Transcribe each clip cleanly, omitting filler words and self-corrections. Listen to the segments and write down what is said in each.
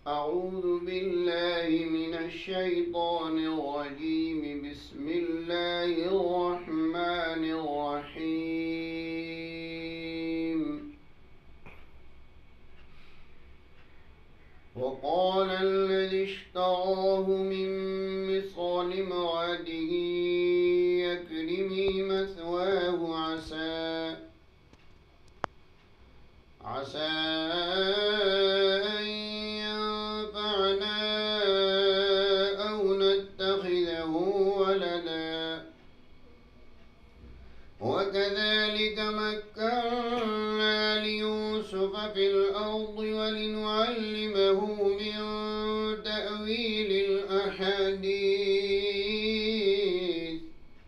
أعوذ بالله من الشيطان الرجيم. بسم الله الرحمن الرحيم. وقال الذي اشتراه من مصر لامرأته أكرمي مثواه عسى أن ينفعنا أو نتخذه ولدا وكذلك مكنا ليوسف في الأرض ولنعلمه من تأويل الأحاديث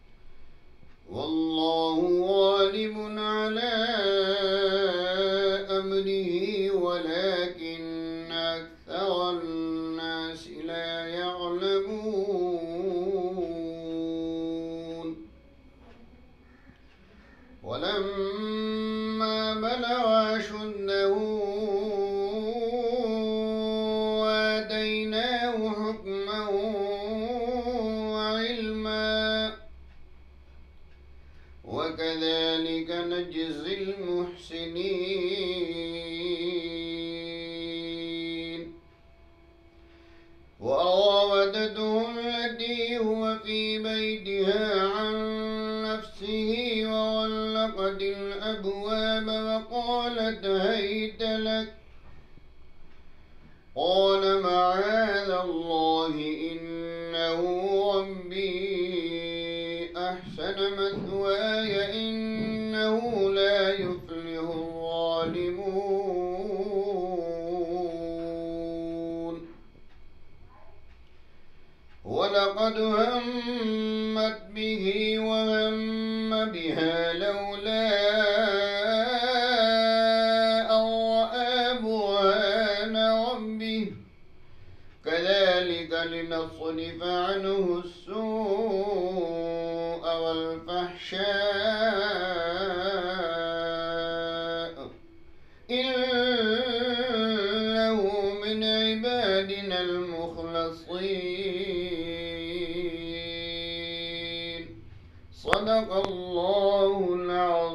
والله غالب على أمره ولكن أكثر الناس لا يعلمون. ولما بلغ أشده آتيناه حكما وعلما وكذلك نجزي المحسنين. وراودته التي هو في بيتها عن نفسه وغلقت الأبواب وقالت هيت لك قال معاذ الله إنه ربي أحسن مثواي إنه لا يفلح الظالمون. ولقد همت به وهم بها لولا أن رأى برهان ربه كذلك لنصرف عنه السوء والفحشاء إنه من عبادنا المخلصين. صدق الله العظيم.